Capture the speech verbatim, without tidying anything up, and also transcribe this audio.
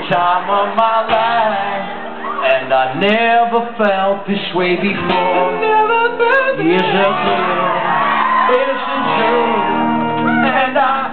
time of my life, and I never felt this way before. Yes, I did. It's the truth, and I